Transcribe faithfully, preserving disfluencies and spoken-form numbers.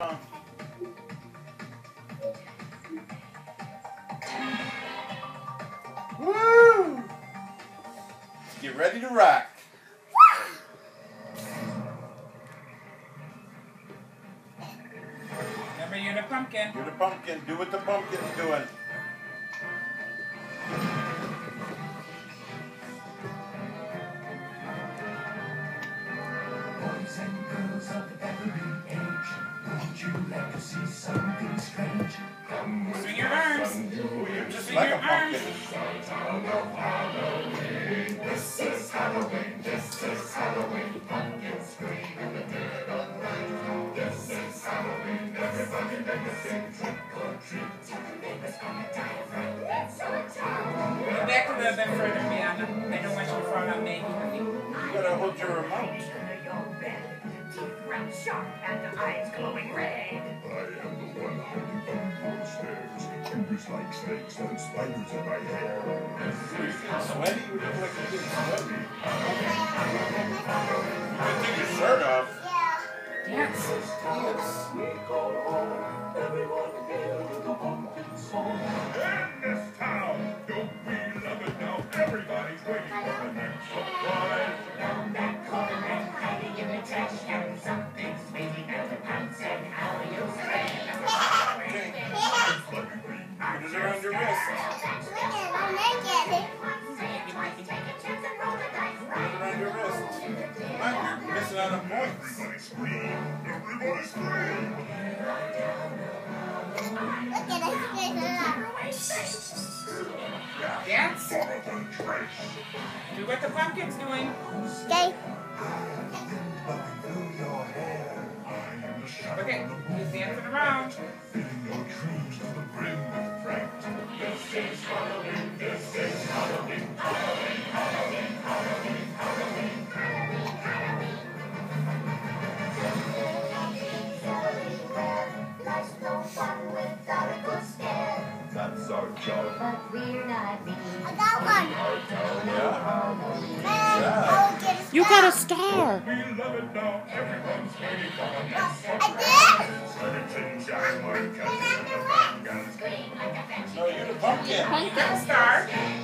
Woo! Get ready to rock. Remember, you're the pumpkin. You're the pumpkin. Do what the pumpkin's doing. Boys and girls of every age, would you like to see something strange? Come with Swing your arms. You're just Swing like your a pumpkin. This is Halloween, this is Halloween. Pumpkins scream in the dead of night. This is Halloween, everybody make a sing, trick or treat. Tell the neighbors gonna die of fright. It's so town. Go back a little bit further, Brianna. I don't want you to fall on Maggie, honey. You gotta hold your remote. Teeth round sharp and eyes glowing red. I am the one hiding under the stairs. Fingers like snakes and spiders in my hair. Sweaty? You look like you're getting sweaty. You can take your shirt off. Dance. Yes. We go home. Everyone hear the pumpkin song. In this town, don't we love it now? Everybody's waiting for the next surprise. Around that corner and hiding in the trash can, something's waiting at the pants and how you scream. Put it around your wrist. Put it around your wrist. Mike, you're missing out on points. Everybody scream. Everybody scream. Dance. Follow the trace. Do what the pumpkin's doing. Blowing through your hair. I am the shadow Okay, of the he's dancing around. filling your dreams to the brim with fright. This is Halloween, this is Halloween, Halloween, Halloween, Halloween, Halloween, Halloween. Life's no fun without a good scare. That's our job. But we're not mean. I got one. Yeah. Man, I'll get a star. You got a star. We love it now. Everyone's waiting for the next I surprise. Skeletons and more did. cats in the guns. No, you're the pumpkin. You got a star.